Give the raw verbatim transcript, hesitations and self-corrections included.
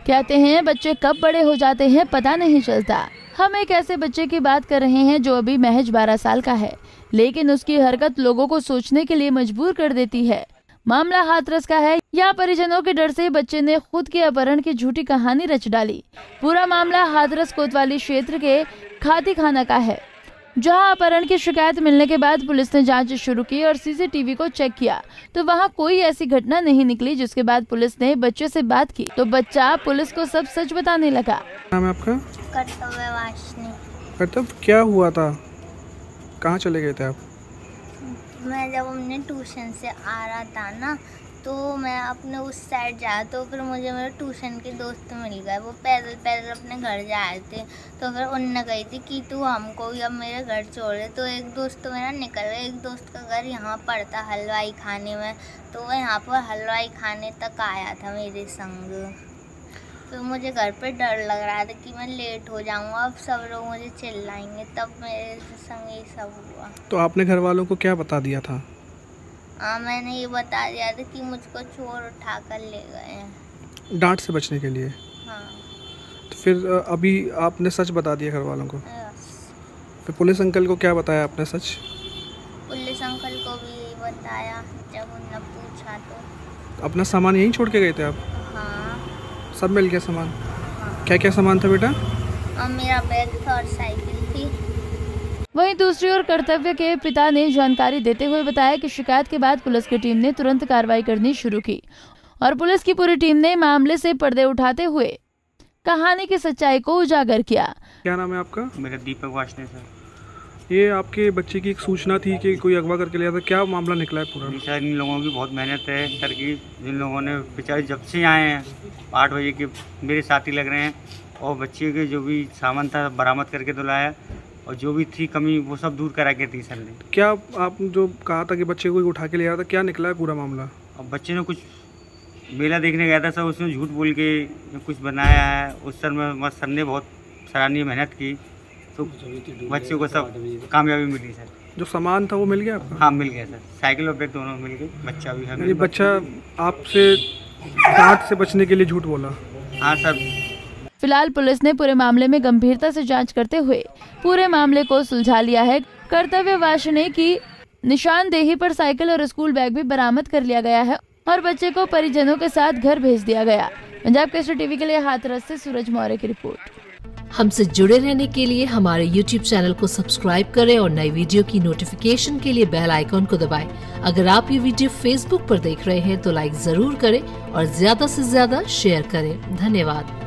कहते हैं बच्चे कब बड़े हो जाते हैं पता नहीं चलता। हम एक ऐसे बच्चे की बात कर रहे हैं जो अभी महज बारह साल का है, लेकिन उसकी हरकत लोगों को सोचने के लिए मजबूर कर देती है। मामला हाथरस का है। यहाँ परिजनों के डर से बच्चे ने खुद के अपहरण की झूठी कहानी रच डाली। पूरा मामला हाथरस कोतवाली क्षेत्र के खाती खाना का है, जहां अपहरण की शिकायत मिलने के बाद पुलिस ने जांच शुरू की और सीसीटीवी को चेक किया तो वहां कोई ऐसी घटना नहीं निकली। जिसके बाद पुलिस ने बच्चे से बात की तो बच्चा पुलिस को सब सच बताने लगा। नाम है आपका? कर्तव्य वाशनी। कर्तव्य, क्या हुआ था? कहाँ चले गए थे आप? मैं जब अपने ट्यूशन से आ रहा था ना, तो मैं अपने उस साइड जा तो फिर मुझे मेरे ट्यूशन के दोस्त मिल गए। वो पैदल पैदल अपने घर जा रहे थे, तो फिर उनने कही थी कि तू हमको अब मेरे घर छोड़े। तो एक दोस्त तो मेरा निकल गया। एक दोस्त का घर यहाँ पड़ता हलवाई खाने में, तो वह यहाँ पर हलवाई खाने तक आया था मेरे संग। तो मुझे घर पे डर लग रहा था कि मैं लेट हो जाऊँगा, अब सब लोग मुझे चिल्लाएंगे, तब मेरे संग ये सब हुआ। तो आपने घर वालों को क्या बता दिया था? हाँ, मैंने ये बता दिया था कि मुझको चोर उठा कर ले गए हैं, डांट से बचने के लिए। हाँ। तो फिर अभी आपने सच बता दिया घर वालों को? यस। फिर पुलिस अंकल को क्या बताया आपने सच? पुलिस अंकल को भी यही बताया जब उन्होंने पूछा तो। अपना सामान यहीं छोड़ के गए थे आप? हाँ। सब मिल गया सामान? हाँ। क्या क्या सामान था बेटा? और मेरा बैग था और साइकिल थी। वहीं दूसरी ओर कर्तव्य के पिता ने जानकारी देते हुए बताया कि शिकायत के बाद पुलिस की टीम ने तुरंत कार्रवाई करनी शुरू की और पुलिस की पूरी टीम ने मामले से पर्दे उठाते हुए कहानी की सच्चाई को उजागर किया। क्या नाम है आपका? मेरा दीपक वाशनी सर। ये आपके बच्चे की एक सूचना थी कि कोई अगवा करके लिया था, क्या मामला निकला है पूरा? सर, इन लोगों की बहुत मेहनत है सर की। जिन लोगों ने बेचारे जब से आए हैं आठ बजे के मेरे साथी लग रहे हैं, और बच्चे के जो भी सामान था बरामद करके तो लाया, और जो भी थी कमी वो सब दूर करा के थी सर ने। क्या आप जो कहा था कि बच्चे को उठा के ले आया था, क्या निकला है पूरा मामला? और बच्चे ने कुछ मेला देखने गया था सर, उसने झूठ बोल के कुछ बनाया है। उस सर में सर ने बहुत सराहनीय मेहनत की, तो बच्चे को सब कामयाबी मिली सर। जो सामान था वो मिल गया आपका? हाँ, मिल गया सर। साइकिल और बैग दोनों मिल गए। बच्चा भी है। ये बच्चा आपसे डांट से बचने के लिए झूठ बोला? हाँ सर। फिलहाल पुलिस ने पूरे मामले में गंभीरता से जांच करते हुए पूरे मामले को सुलझा लिया है। कर्तव्य वाशनी की निशानदेही पर साइकिल और स्कूल बैग भी बरामद कर लिया गया है और बच्चे को परिजनों के साथ घर भेज दिया गया। पंजाब केसरी टीवी के लिए हाथरस से सूरज मौर्य की रिपोर्ट। हमसे जुड़े रहने के लिए हमारे यूट्यूब चैनल को सब्सक्राइब करें और नई वीडियो की नोटिफिकेशन के लिए बेल आइकॉन को दबाएं। अगर आप ये वीडियो फेसबुक पर देख रहे हैं तो लाइक जरूर करें और ज्यादा से ज्यादा शेयर करें। धन्यवाद।